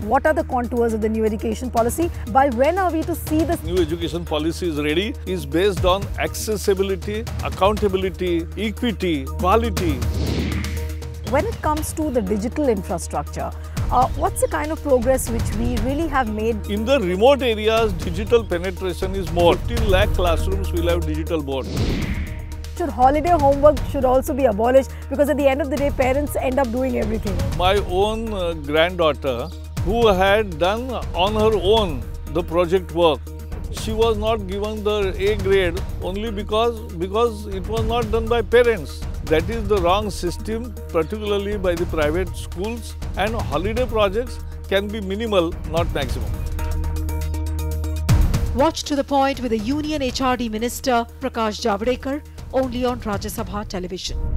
What are the contours of the new education policy? By when are we to see this? New education policy is ready, is based on accessibility, accountability, equity, quality. When it comes to the digital infrastructure, what's the kind of progress which we really have made? In the remote areas, digital penetration is more. 15 lakh classrooms will have digital board. Holiday homework should also be abolished, because at the end of the day, parents end up doing everything. My own granddaughter, who had done on her own the project work, she was not given the A grade only because it was not done by parents. That is the wrong system, particularly by the private schools, and holiday projects can be minimal, not maximum. Watch To The Point with the Union HRD Minister Prakash Javadekar, only on Rajya Sabha television.